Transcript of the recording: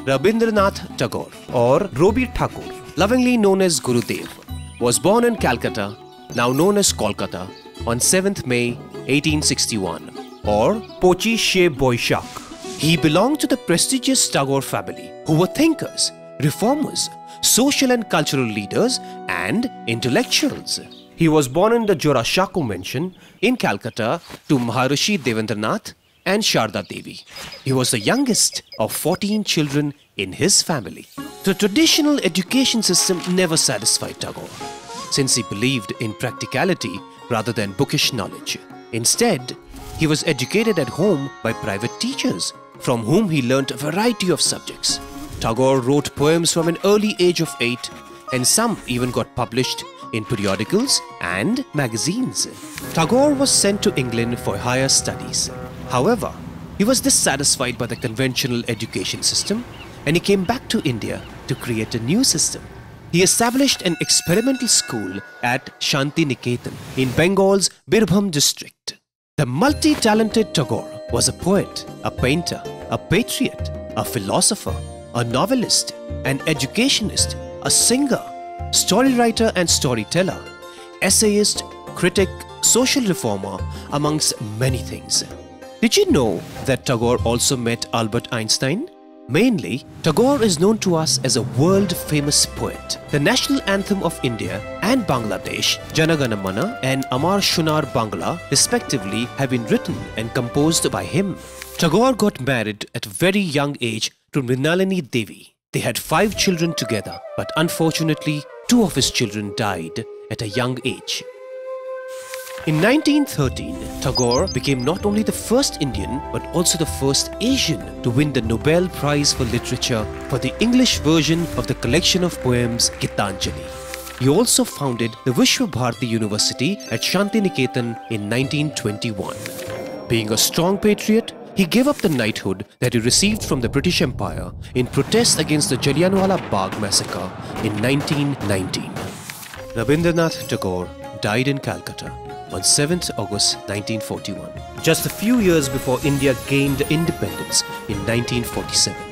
Rabindranath Tagore, or Robi Thakur, lovingly known as Gurudev, was born in Calcutta, now known as Kolkata, on 7th May 1861, or Pochi She Boishak. He belonged to the prestigious Tagore family, who were thinkers, reformers, social and cultural leaders, and intellectuals. He was born in the Jorashaku mansion in Calcutta to Maharishi Devendranath and Sharda Devi. He was the youngest of 14 children in his family. The traditional education system never satisfied Tagore, since he believed in practicality rather than bookish knowledge. Instead, he was educated at home by private teachers, from whom he learnt a variety of subjects. Tagore wrote poems from an early age of 8, and some even got published in periodicals and magazines. Tagore was sent to England for higher studies. However, he was dissatisfied by the conventional education system, and he came back to India to create a new system. He established an experimental school at Shanti Niketan in Bengal's Birbhum district. The multi-talented Tagore was a poet, a painter, a patriot, a philosopher, a novelist, an educationist, a singer, story writer and storyteller, essayist, critic, social reformer, amongst many things. Did you know that Tagore also met Albert Einstein? Mainly, Tagore is known to us as a world-famous poet. The national anthem of India and Bangladesh, Jana, Gana, and Amar Shonar Bangla, respectively, have been written and composed by him. Tagore got married at a very young age to Mrinalini Devi. They had 5 children together, but unfortunately, 2 of his children died at a young age. In 1913, Tagore became not only the first Indian but also the first Asian to win the Nobel Prize for Literature for the English version of the collection of poems Gitanjali. He also founded the Your Bharat University at Shanti Niketan in 1921. Being a strong patriot, he gave up the knighthood that he received from the British Empire in protest against the Jallianwala Bagh massacre in 1919. Rabindranath Tagore died in Calcutta on 7th August 1941, just a few years before India gained independence in 1947.